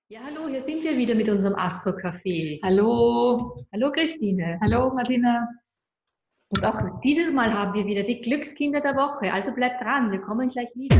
Ja, hallo, hier sind wir wieder mit unserem Astro-Café. Hallo, Hallo Christine. hallo Martina. Und auch dieses Mal haben wir wieder die Glückskinder der Woche. Also bleibt dran, wir kommen gleich wieder.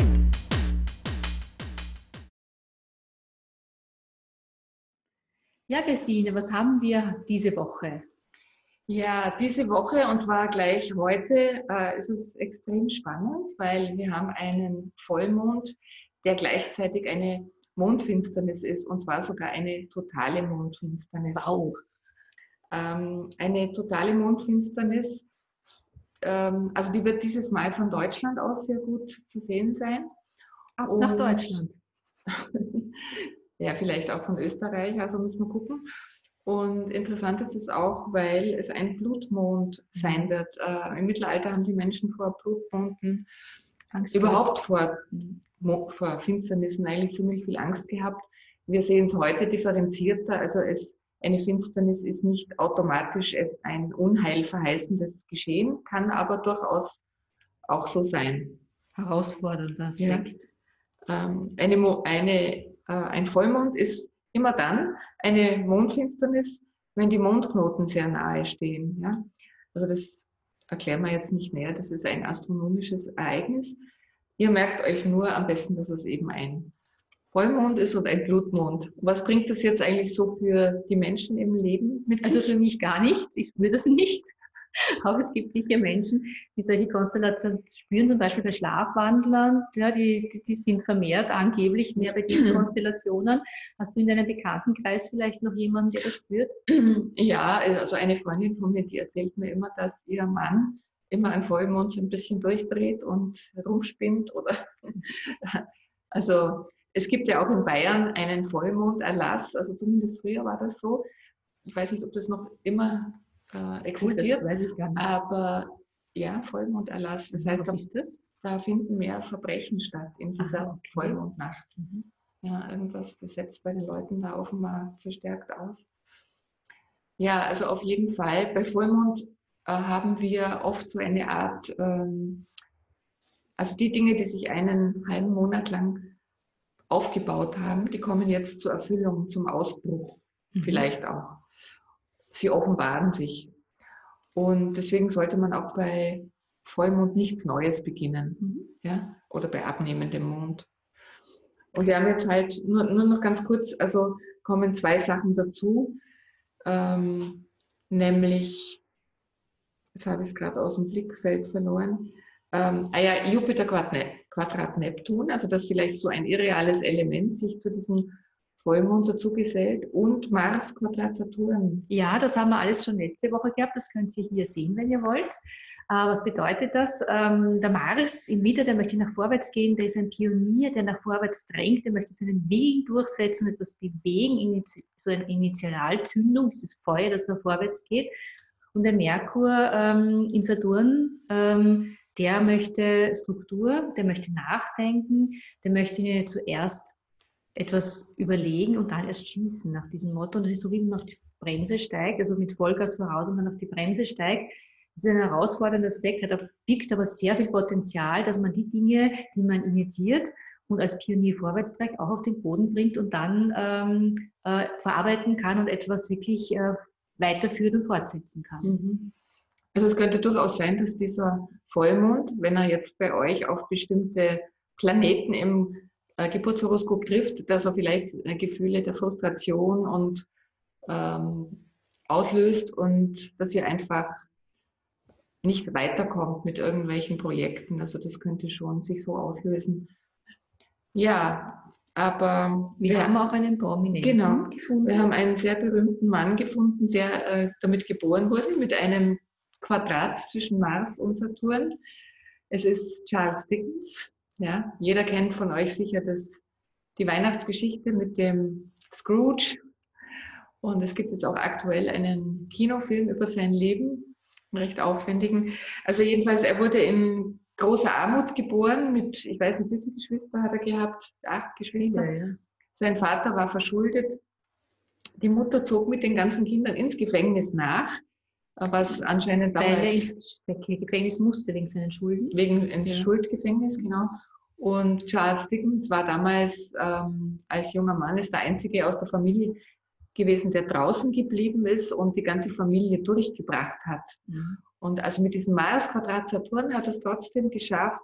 Ja, Christine, was haben wir diese Woche? Ja, diese Woche und zwar gleich heute ist es extrem spannend, weil wir haben einen Vollmond, der gleichzeitig eine Mondfinsternis ist und zwar sogar eine totale Mondfinsternis. Wow. Eine totale Mondfinsternis, also die wird dieses Mal von Deutschland aus sehr gut zu sehen sein Ab nach und Deutschland. ja, vielleicht auch von Österreich, also müssen wir gucken. Und interessant ist es auch, weil es ein Blutmond sein wird. Im Mittelalter haben die Menschen vor Blutmonden, Angst überhaupt vor Finsternissen eigentlich ziemlich viel Angst gehabt. Wir sehen es heute differenzierter. Also eine Finsternis ist nicht automatisch ein Unheil verheißendes Geschehen, kann aber durchaus auch so sein. Herausfordernder Ja. Aspekt. Ein Vollmond ist immer dann eine Mondfinsternis, wenn die Mondknoten sehr nahe stehen. Ja? Also das erklären wir jetzt nicht näher, das ist ein astronomisches Ereignis. Ihr merkt euch nur am besten, dass es eben ein Vollmond ist und ein Blutmond. Was bringt das jetzt eigentlich so für die Menschen im Leben mit Also sich? für mich gar nichts, ich spüre das nicht. Aber es gibt sicher Menschen, die solche Konstellationen spüren, zum Beispiel bei Schlafwandlern, ja, die sind vermehrt angeblich mehr bei diesen Konstellationen. Hast du in deinem Bekanntenkreis vielleicht noch jemanden, der das spürt? Ja, also eine Freundin von mir, die erzählt mir immer, dass ihr Mann immer an Vollmond so ein bisschen durchdreht und rumspinnt oder also es gibt ja auch in Bayern einen Vollmonderlass, also zumindest früher war das so. Ich weiß nicht, ob das noch immer Cool, das existiert, weiß ich gar nicht. aber ja, Vollmonderlass. Das heißt, Was ist das? da finden mehr Verbrechen statt in dieser Aha, okay. Vollmondnacht. Ja, irgendwas setzt bei den Leuten da offenbar verstärkt aus. Ja, also auf jeden Fall. Bei Vollmond haben wir oft so eine Art, also die Dinge, die sich einen halben Monat lang aufgebaut haben, die kommen jetzt zur Erfüllung, zum Ausbruch vielleicht auch. Sie offenbaren sich. Und deswegen sollte man auch bei Vollmond nichts Neues beginnen, ja, oder bei abnehmendem Mond. Und wir haben jetzt halt nur noch ganz kurz, also kommen zwei Sachen dazu, nämlich jetzt habe ich es gerade aus dem Blickfeld verloren. Ja, Jupiter Quadrat Neptun, also dass vielleicht so ein irreales Element sich zu diesem Vollmond dazu gesellt und Mars Quadrat Saturn. Ja, das haben wir alles schon letzte Woche gehabt. Das könnt ihr hier sehen, wenn ihr wollt. Was bedeutet das? Der Mars im Widder, der möchte nach vorwärts gehen, der ist ein Pionier, der nach vorwärts drängt, der möchte seinen Willen durchsetzen und etwas bewegen, so eine Initialzündung, dieses Feuer, das nach vorwärts geht. Und der Merkur in Saturn, der möchte Struktur, der möchte nachdenken, der möchte zuerst etwas überlegen und dann erst schießen nach diesem Motto. Und das ist so, wie man auf die Bremse steigt, also mit Vollgas voraus und dann auf die Bremse steigt. Das ist ein herausforderndes Aspekt, birgt aber sehr viel Potenzial, dass man die Dinge, die man initiiert und als Pionier vorwärts trägt, auch auf den Boden bringt und dann verarbeiten kann und etwas wirklich weiterführen und fortsetzen kann. Also es könnte durchaus sein, dass dieser Vollmond, wenn er jetzt bei euch auf bestimmte Planeten im Geburtshoroskop trifft, dass er vielleicht Gefühle der Frustration und auslöst und dass ihr einfach nicht weiterkommt mit irgendwelchen Projekten. Also das könnte schon sich so auslösen. Ja, aber wir haben auch einen Prominenten gefunden. Wir haben einen sehr berühmten Mann gefunden, der damit geboren wurde, mit einem Quadrat zwischen Mars und Saturn. Es ist Charles Dickens. Ja, jeder kennt von euch sicher die Weihnachtsgeschichte mit dem Scrooge. Und es gibt jetzt auch aktuell einen Kinofilm über sein Leben, einen recht aufwendigen. Also jedenfalls, er wurde in großer Armut geboren mit, ich weiß nicht, wie viele Geschwister hat er gehabt? 8 Geschwister. Ja, ja. Sein Vater war verschuldet. Die Mutter zog mit den ganzen Kindern ins Gefängnis nach, was anscheinend damals... Weil er ins Gefängnis musste wegen seinen Schulden. Ins Schuldgefängnis, genau. Und Charles Dickens war damals als junger Mann ist der einzige aus der Familie gewesen, der draußen geblieben ist und die ganze Familie durchgebracht hat. Mhm. Und also mit diesem Mars-Quadrat Saturn hat es trotzdem geschafft,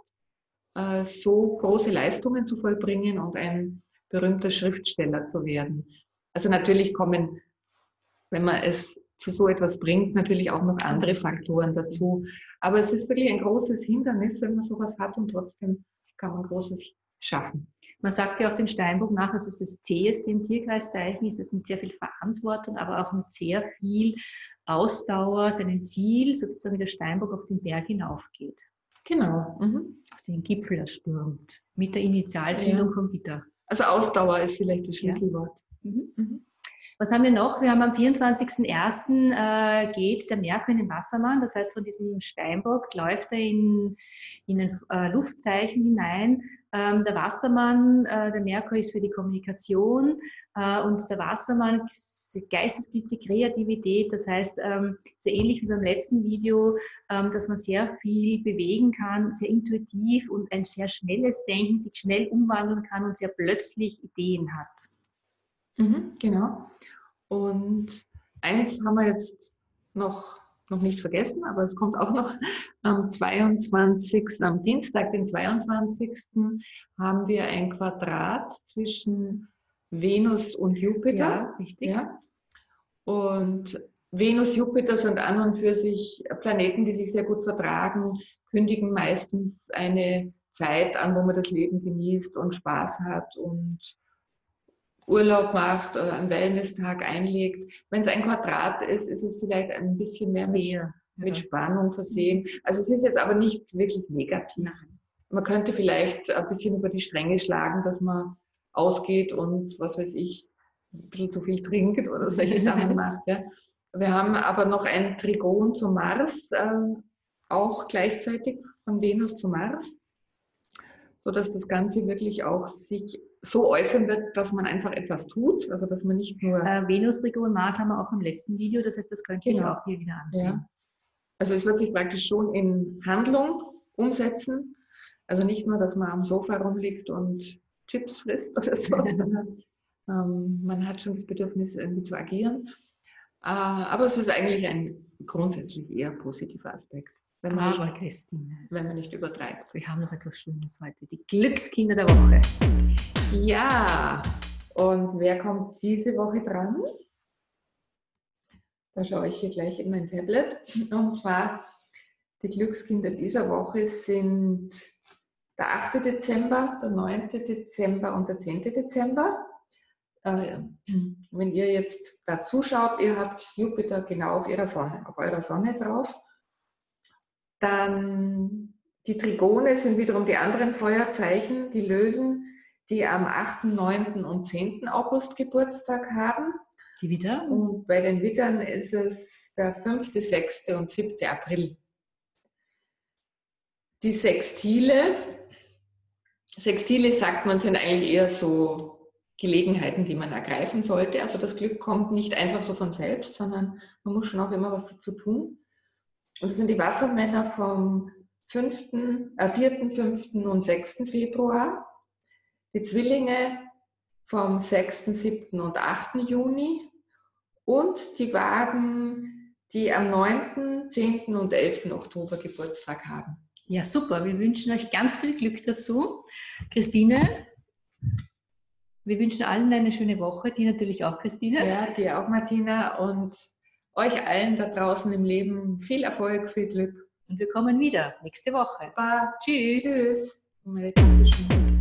so große Leistungen zu vollbringen und ein berühmter Schriftsteller zu werden. Also natürlich kommen, wenn man es zu so etwas bringt, natürlich auch noch andere Faktoren dazu. Aber es ist wirklich ein großes Hindernis, wenn man sowas hat und trotzdem kann man Großes schaffen. Man sagt ja auch dem Steinbock nach, dass es das zäheste im Tierkreiszeichen ist, es mit sehr viel Verantwortung, aber auch mit sehr viel Ausdauer seinem Ziel, sozusagen wie der Steinbock auf den Berg hinaufgeht. Genau. Mhm. Auf den Gipfel erstürmt, mit der Initialzündung vom Gitter. Also Ausdauer ist vielleicht das Schlüsselwort. Ja. Mhm. Mhm. Was haben wir noch? Wir haben am 24.01. Geht der Merkur in den Wassermann, das heißt von diesem Steinbock läuft er in ein Luftzeichen hinein. Der Wassermann, der Merkur ist für die Kommunikation und der Wassermann Geistesblitze, Kreativität, das heißt so ähnlich wie beim letzten Video, dass man sehr viel bewegen kann, sehr intuitiv und ein sehr schnelles Denken, sich schnell umwandeln kann und sehr plötzlich Ideen hat. Genau. Und eins haben wir jetzt noch nicht vergessen, aber es kommt auch noch am 22., am Dienstag, den 22. haben wir ein Quadrat zwischen Venus und Jupiter. Ja, richtig. Ja. Und Venus, Jupiter sind an und für sich Planeten, die sich sehr gut vertragen, kündigen meistens eine Zeit an, wo man das Leben genießt und Spaß hat und Urlaub macht oder einen Wellness-Tag einlegt. Wenn es ein Quadrat ist, ist es vielleicht ein bisschen mehr mit Spannung versehen. Also es ist jetzt aber nicht wirklich negativ. Man könnte vielleicht ein bisschen über die Stränge schlagen, dass man ausgeht und, was weiß ich, ein bisschen zu viel trinkt oder solche Sachen macht. Ja. Wir haben aber noch ein Trigon zu Mars, auch gleichzeitig von Venus zu Mars, sodass das Ganze wirklich auch sich so äußern wird, dass man einfach etwas tut, also dass man nicht nur... Venus, Trigon, Mars haben wir auch im letzten Video, das heißt, das könnt ihr auch hier wieder ansehen. Ja. Also es wird sich praktisch schon in Handlung umsetzen, also nicht nur, dass man am Sofa rumliegt und Chips frisst oder so, man hat schon das Bedürfnis, irgendwie zu agieren, aber es ist eigentlich ein grundsätzlich eher positiver Aspekt. Christine, wenn man nicht übertreibt. Wir haben noch etwas Schönes heute. Die Glückskinder der Woche. Ja, und wer kommt diese Woche dran? Da schaue ich hier gleich in mein Tablet. Und zwar, die Glückskinder dieser Woche sind der 8. Dezember, der 9. Dezember und der 10. Dezember. Wenn ihr jetzt da zuschaut, ihr habt Jupiter genau auf eurer Sonne drauf. Dann die Trigone sind wiederum die anderen Feuerzeichen, die Löwen, die am 8., 9. und 10. August Geburtstag haben. Die Widder? Und bei den Widdern ist es der 5., 6. und 7. April. Die Sextile sagt man, sind eigentlich eher so Gelegenheiten, die man ergreifen sollte. Also das Glück kommt nicht einfach so von selbst, sondern man muss schon auch immer was dazu tun. Und das sind die Wassermänner vom 4., 5. und 6. Februar. Die Zwillinge vom 6., 7. und 8. Juni. Und die Wagen, die am 9., 10. und 11. Oktober Geburtstag haben. Ja, super. Wir wünschen euch ganz viel Glück dazu. Christine, wir wünschen allen eine schöne Woche. Die natürlich auch, Christine. Ja, dir auch, Martina. Und euch allen da draußen im Leben viel Erfolg, viel Glück. Und wir kommen wieder nächste Woche. Baba. Tschüss. Tschüss.